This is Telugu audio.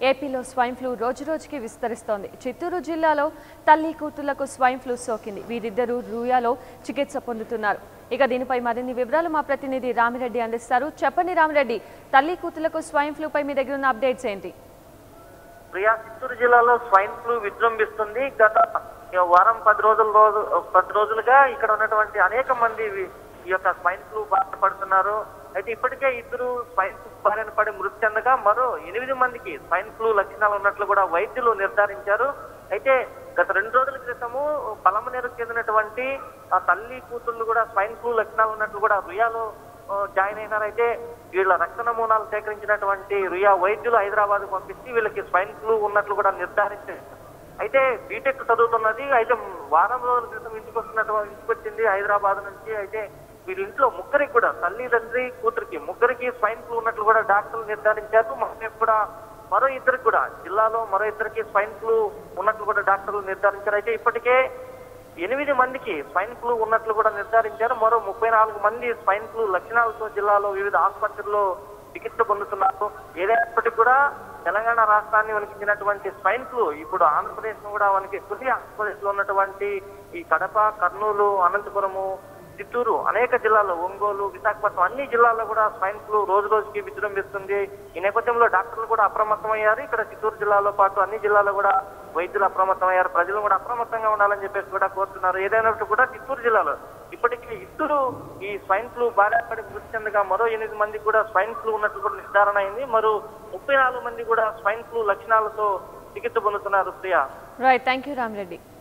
ఏపీలో స్వైన్ ఫ్లూ రోజురోజుకి విస్తరిస్తోంది. చిత్తూరు జిల్లాలో తల్లి కూతుళ్లకు స్వైన్ ఫ్లూ సోకింది. వీరిద్దరూ రూయాలో చికిత్స పొందుతున్నారు. ఇక దీనిపై మరిన్ని వివరాలు మా ప్రతినిధి రామిరెడ్డి అందిస్తారు. చెప్పండి రామిరెడ్డి, తల్లి కూతుళ్లకు స్వైన్ ఫ్లూ పై మీ దగ్గర ఉన్న అప్డేట్స్ ఏంటి? ప్రియా, చిత్తూరు జిల్లాలో స్వైన్ ఫ్లూ విజృంభిస్తుంది. గత వారం 10 రోజులుగా ఇక్కడ ఉన్నటువంటి అనేక మంది ఈ యొక్క స్వైన్ ఫ్లూ బారిన పడుతున్నారు. అయితే ఇప్పటికే 2 స్వైన్ ఫ్లూ బారిన పడి మృతి చెందగా మరో 8 మందికి స్వైన్ ఫ్లూ లక్షణాలు ఉన్నట్లు కూడా వైద్యులు నిర్ధారించారు. అయితే గత 2 రోజుల క్రితము పలమనేరుకు చెందినటువంటి ఆ తల్లి కూతుళ్ళు కూడా స్వైన్ ఫ్లూ లక్షణాలు ఉన్నట్లు కూడా రుయాలో జాయిన్ అయినారు. అయితే వీళ్ళ రక్త నమూనాలు సేకరించినటువంటి రుయా వైద్యులు హైదరాబాద్ పంపించి వీళ్ళకి స్వైన్ ఫ్లూ ఉన్నట్లు కూడా నిర్ధారించారు. అయితే బీటెక్ చదువుతున్నది. అయితే వారం రోజుల క్రితం ఇంటికి వచ్చింది హైదరాబాద్ నుంచి. అయితే వీళ్ళ ఇంట్లో ముగ్గురికి కూడా తల్లి, తండ్రి, కూతురికి ముగ్గురికి స్వైన్ ఫ్లూ ఉన్నట్లు కూడా డాక్టర్లు నిర్ధారించారు. కూడా మరో ఇద్దరికి కూడా జిల్లాలో మరో ఇద్దరికి స్వైన్ ఫ్లూ ఉన్నట్లు కూడా డాక్టర్లు నిర్ధారించారు. అయితే ఇప్పటికే 8 మందికి స్వైన్ ఫ్లూ ఉన్నట్లు కూడా నిర్ధారించారు. మరో 34 మంది స్వైన్ ఫ్లూ లక్షణాలతో జిల్లాలో వివిధ ఆసుపత్రుల్లో చికిత్స పొందుతున్నారు. ఏదైనప్పటికీ కూడా తెలంగాణ రాష్ట్రాన్ని వణికించినటువంటి స్వైన్ ఫ్లూ ఇప్పుడు ఆంధ్రప్రదేశ్ ను కూడా వణికిస్తుంది. ఆంధ్రప్రదేశ్ లో ఉన్నటువంటి ఈ కడప, కర్నూలు, అనంతపురము, చిత్తూరు, అనేక జిల్లాల్లో, ఒంగోలు, విశాఖపట్నం అన్ని జిల్లాల్లో కూడా స్వైన్ ఫ్లూ రోజు రోజుకి విజృంభిస్తుంది. ఈ నేపథ్యంలో డాక్టర్లు కూడా అప్రమత్తమయ్యారు. ఇక్కడ చిత్తూరు జిల్లాలో పాటు అన్ని జిల్లాల్లో కూడా వైద్యులు అప్రమత్తమయ్యారు. ప్రజలు కూడా అప్రమత్తంగా ఉండాలని చెప్పేసి కూడా కోరుతున్నారు. ఏదైనప్పుడు కూడా చిత్తూరు జిల్లాలో ఇప్పటికీ 2 ఈ స్వైన్ ఫ్లూ బారిన పడి మృతి చెందగా మరో 8 మంది కూడా స్వైన్ ఫ్లూ ఉన్నట్లు కూడా నిర్ధారణ అయింది. మరో 34 మంది కూడా స్వైన్ ఫ్లూ లక్షణాలతో చికిత్స పొందుతున్నారు. Priya, right, thank you Ramireddy.